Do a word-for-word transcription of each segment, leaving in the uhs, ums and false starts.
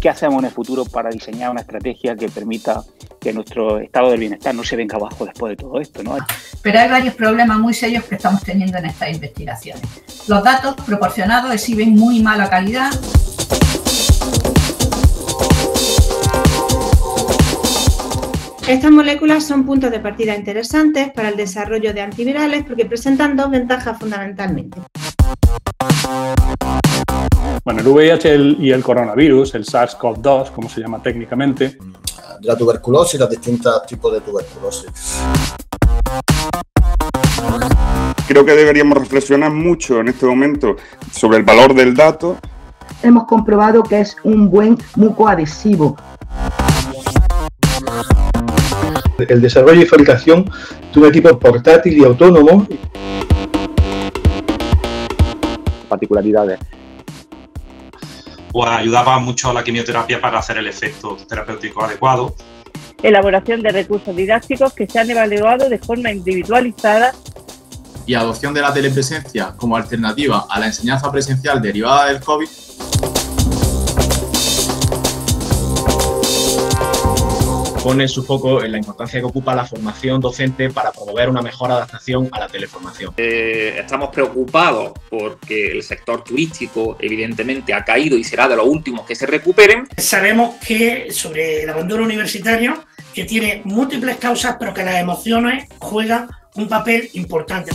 qué hacemos en el futuro para diseñar una estrategia que permita que nuestro estado del bienestar no se venga abajo después de todo esto, ¿no? Pero hay varios problemas muy serios que estamos teniendo en estas investigaciones. Los datos proporcionados exhiben muy mala calidad. Estas moléculas son puntos de partida interesantes para el desarrollo de antivirales porque presentan dos ventajas fundamentalmente. Bueno, el V I H y el coronavirus, el SARS CoV dos, como se llama técnicamente. La tuberculosis, los distintos tipos de tuberculosis. Creo que deberíamos reflexionar mucho en este momento sobre el valor del dato. Hemos comprobado que es un buen mucoadhesivo. El desarrollo y fabricación de un equipo portátil y autónomo. Particularidades. Pues ayudaba mucho a la quimioterapia para hacer el efecto terapéutico adecuado. Elaboración de recursos didácticos que se han evaluado de forma individualizada. Y adopción de la telepresencia como alternativa a la enseñanza presencial derivada del COVID. Pone su foco en la importancia que ocupa la formación docente para promover una mejor adaptación a la teleformación. Eh, estamos preocupados porque el sector turístico evidentemente ha caído y será de los últimos que se recuperen. Sabemos que sobre el abandono universitario, que tiene múltiples causas, pero que las emociones juegan un papel importante.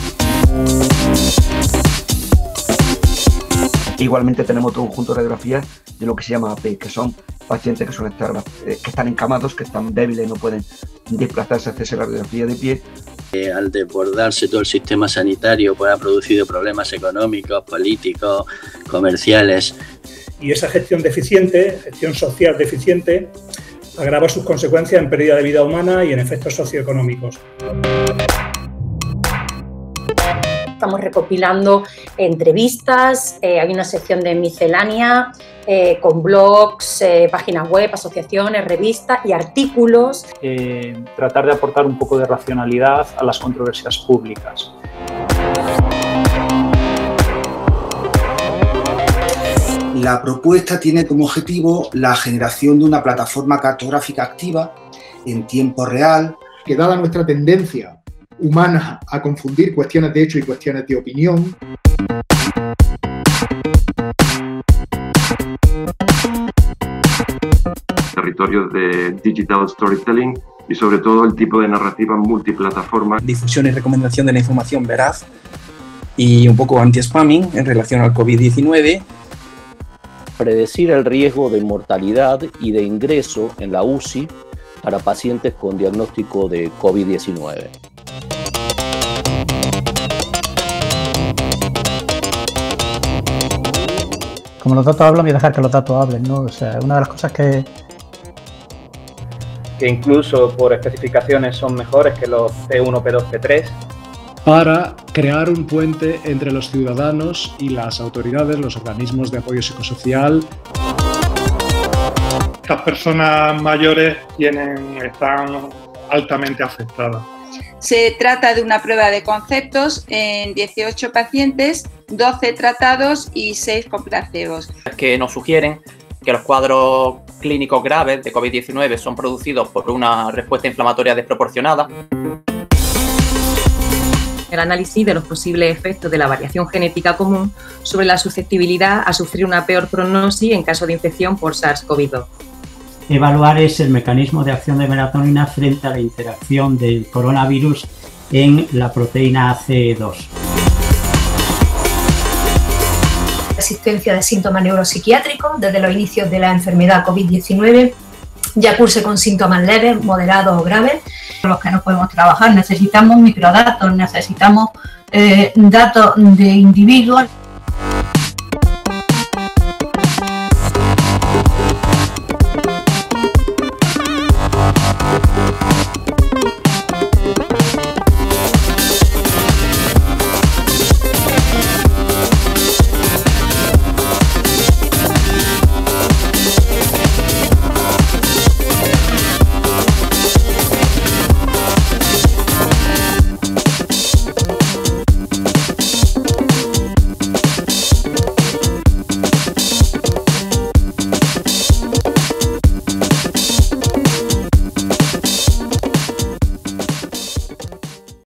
Igualmente tenemos todo un conjunto de radiografías de lo que se llama A P, que son pacientes que suelen estar, eh, que están encamados, que están débiles, no pueden desplazarse, hacerse la radiografía de pie. Eh, al desbordarse todo el sistema sanitario, pues ha producido problemas económicos, políticos, comerciales. Y esa gestión deficiente, gestión social deficiente, agrava sus consecuencias en pérdida de vida humana y en efectos socioeconómicos. Estamos recopilando entrevistas, eh, hay una sección de miscelánea eh, con blogs, eh, páginas web, asociaciones, revistas y artículos. Eh, tratar de aportar un poco de racionalidad a las controversias públicas. La propuesta tiene como objetivo la generación de una plataforma cartográfica activa en tiempo real. Que dada nuestra tendencia humana a confundir cuestiones de hecho y cuestiones de opinión, territorios de digital storytelling y sobre todo el tipo de narrativa multiplataforma. Difusión y recomendación de la información veraz y un poco anti-spamming en relación al COVID diecinueve. Predecir el riesgo de mortalidad y de ingreso en la U C I para pacientes con diagnóstico de COVID diecinueve. Como los datos hablan, voy a dejar que los datos hablen, ¿no? O sea, una de las cosas que... que incluso por especificaciones son mejores que los P uno, P dos, P tres. Para crear un puente entre los ciudadanos y las autoridades, los organismos de apoyo psicosocial. Estas personas mayores tienen, están altamente afectadas. Se trata de una prueba de conceptos en dieciocho pacientes, doce tratados y seis con placebos. Que nos sugieren que los cuadros clínicos graves de COVID diecinueve son producidos por una respuesta inflamatoria desproporcionada. El análisis de los posibles efectos de la variación genética común sobre la susceptibilidad a sufrir una peor prognosis en caso de infección por SARS CoV dos. Evaluar es el mecanismo de acción de melatonina frente a la interacción del coronavirus en la proteína A C E dos. Existencia de síntomas neuropsiquiátricos desde los inicios de la enfermedad COVID diecinueve, ya curse con síntomas leves, moderados o graves. Con los que no podemos trabajar necesitamos microdatos, necesitamos eh, datos de individuos.